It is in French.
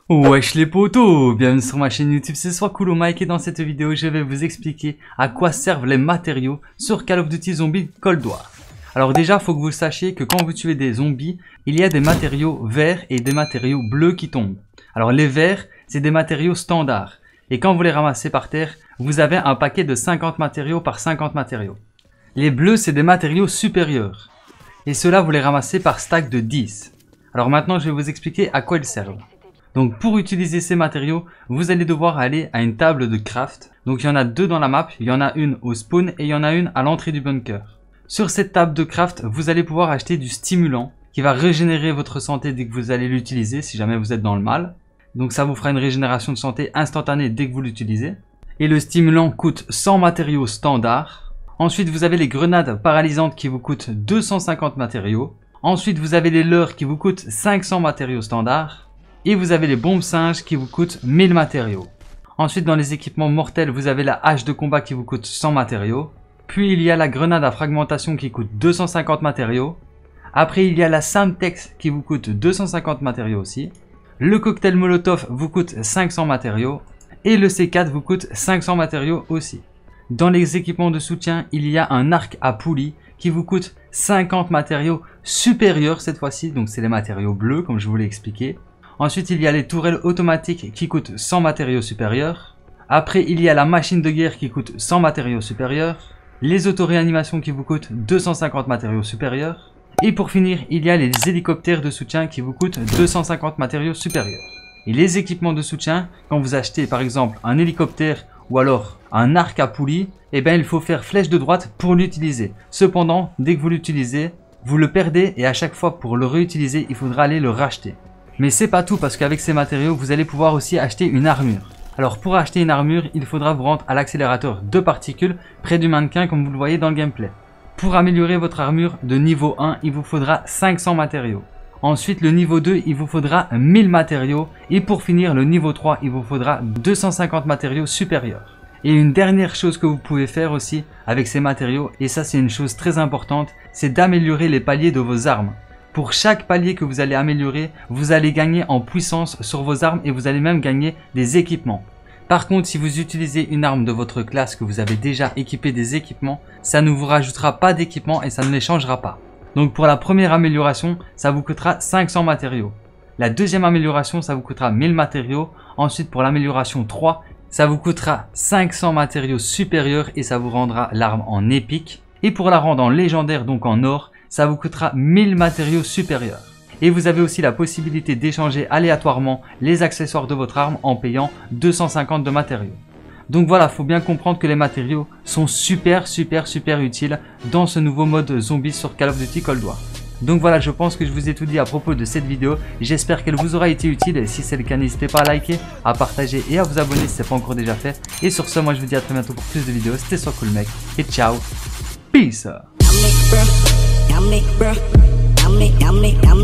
Wesh les potos, bienvenue sur ma chaîne YouTube, c'est Swakulu Mike et dans cette vidéo je vais vous expliquer à quoi servent les matériaux sur Call of Duty Zombie Cold War. Alors déjà faut que vous sachiez que quand vous tuez des zombies, il y a des matériaux verts et des matériaux bleus qui tombent. Alors les verts c'est des matériaux standards et quand vous les ramassez par terre, vous avez un paquet de 50 matériaux par 50 matériaux. Les bleus c'est des matériaux supérieurs et ceux-là vous les ramassez par stack de 10. Alors maintenant je vais vous expliquer à quoi ils servent. Donc pour utiliser ces matériaux, vous allez devoir aller à une table de craft. Donc il y en a deux dans la map, il y en a une au spawn et il y en a une à l'entrée du bunker. Sur cette table de craft, vous allez pouvoir acheter du stimulant qui va régénérer votre santé dès que vous allez l'utiliser si jamais vous êtes dans le mal. Donc ça vous fera une régénération de santé instantanée dès que vous l'utilisez. Et le stimulant coûte 100 matériaux standards. Ensuite vous avez les grenades paralysantes qui vous coûtent 250 matériaux. Ensuite vous avez les leurres qui vous coûtent 500 matériaux standards. Et vous avez les bombes singes qui vous coûtent 1000 matériaux. Ensuite dans les équipements mortels vous avez la hache de combat qui vous coûte 100 matériaux. Puis il y a la grenade à fragmentation qui coûte 250 matériaux. Après il y a la Semtex qui vous coûte 250 matériaux aussi. Le cocktail molotov vous coûte 500 matériaux. Et le C4 vous coûte 500 matériaux aussi. Dans les équipements de soutien il y a un arc à poulie qui vous coûte 50 matériaux supérieurs cette fois-ci. Donc c'est les matériaux bleus comme je vous l'ai expliqué. Ensuite, il y a les tourelles automatiques qui coûtent 100 matériaux supérieurs. Après, il y a la machine de guerre qui coûte 100 matériaux supérieurs. Les auto-réanimations qui vous coûtent 250 matériaux supérieurs. Et pour finir, il y a les hélicoptères de soutien qui vous coûtent 250 matériaux supérieurs. Et les équipements de soutien, quand vous achetez par exemple un hélicoptère ou alors un arc à poulie, eh bien il faut faire flèche de droite pour l'utiliser. Cependant, dès que vous l'utilisez, vous le perdez et à chaque fois pour le réutiliser, il faudra aller le racheter. Mais c'est pas tout parce qu'avec ces matériaux, vous allez pouvoir aussi acheter une armure. Alors pour acheter une armure, il faudra vous rendre à l'accélérateur de particules près du mannequin comme vous le voyez dans le gameplay. Pour améliorer votre armure de niveau 1, il vous faudra 500 matériaux. Ensuite le niveau 2, il vous faudra 1000 matériaux. Et pour finir le niveau 3, il vous faudra 250 matériaux supérieurs. Et une dernière chose que vous pouvez faire aussi avec ces matériaux, et ça c'est une chose très importante, c'est d'améliorer les paliers de vos armes. Pour chaque palier que vous allez améliorer, vous allez gagner en puissance sur vos armes et vous allez même gagner des équipements. Par contre, si vous utilisez une arme de votre classe que vous avez déjà équipé des équipements, ça ne vous rajoutera pas d'équipements et ça ne les changera pas. Donc pour la première amélioration, ça vous coûtera 500 matériaux. La deuxième amélioration, ça vous coûtera 1000 matériaux. Ensuite pour l'amélioration 3, ça vous coûtera 500 matériaux supérieurs et ça vous rendra l'arme en épique. Et pour la rendre en légendaire, donc en or, ça vous coûtera 1000 matériaux supérieurs. Et vous avez aussi la possibilité d'échanger aléatoirement les accessoires de votre arme en payant 250 de matériaux. Donc voilà, faut bien comprendre que les matériaux sont super utiles dans ce nouveau mode zombie sur Call of Duty Cold War. Donc voilà, je pense que je vous ai tout dit à propos de cette vidéo. J'espère qu'elle vous aura été utile et si c'est le cas, n'hésitez pas à liker, à partager et à vous abonner si ce n'est pas encore déjà fait. Et sur ce, moi je vous dis à très bientôt pour plus de vidéos. C'était Swakulu Mike et ciao, peace.